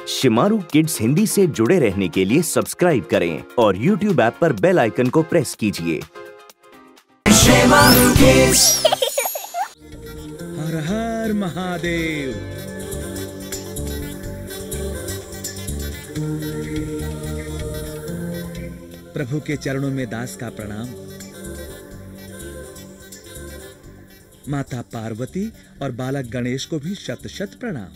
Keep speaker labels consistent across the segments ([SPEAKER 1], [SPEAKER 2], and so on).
[SPEAKER 1] Shemaroo kids Hindi से जुड़े रहने के लिए सब्सक्राइब करें और YouTube ऐप पर बेल आइकन को प्रेस कीजिए।
[SPEAKER 2] हर हर महादेव। प्रभु के चरणों में दास का प्रणाम। माता पार्वती और बालक गणेश को भी शत शत प्रणाम।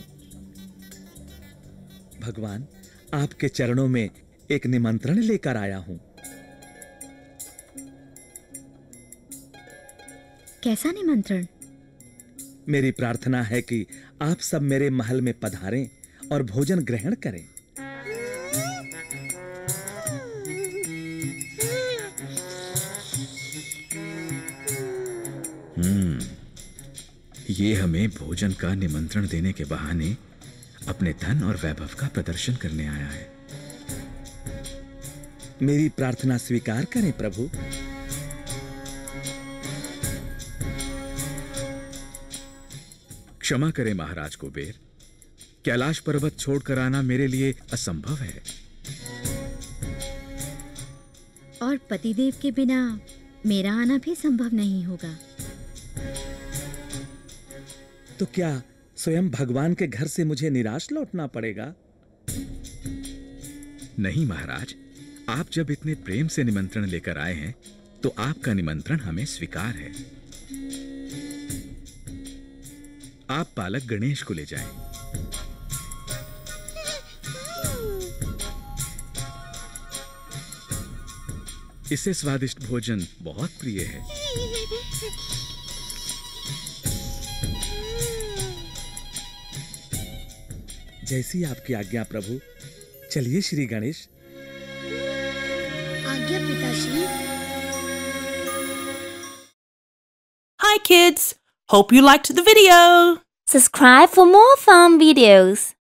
[SPEAKER 2] भगवान, आपके चरणों में एक निमंत्रण लेकर आया हूं।
[SPEAKER 3] कैसा निमंत्रण?
[SPEAKER 2] मेरी प्रार्थना है कि आप सब मेरे महल में पधारें और भोजन ग्रहण करें।
[SPEAKER 4] ये हमें भोजन का निमंत्रण देने के बहाने अपने धन और वैभव का प्रदर्शन करने आया है।
[SPEAKER 2] मेरी प्रार्थना स्वीकार करें प्रभु।
[SPEAKER 4] क्षमा करें महाराज कुबेर, कैलाश पर्वत छोड़कर आना मेरे लिए असंभव है।
[SPEAKER 3] और पतिदेव के बिना मेरा आना भी संभव नहीं होगा।
[SPEAKER 2] तो क्या स्वयं भगवान के घर से मुझे निराश लौटना पड़ेगा?
[SPEAKER 4] नहीं महाराज, आप जब इतने प्रेम से निमंत्रण लेकर आए हैं तो आपका निमंत्रण हमें स्वीकार है। आप बालक गणेश को ले जाएं। इसे स्वादिष्ट भोजन बहुत प्रिय है।
[SPEAKER 2] जैसी आपकी आज्ञा प्रभु। चलिए श्री गणेश।
[SPEAKER 3] आज्ञा पिताश्री।
[SPEAKER 5] Hi kids, hope you liked the video.
[SPEAKER 6] Subscribe for more fun videos.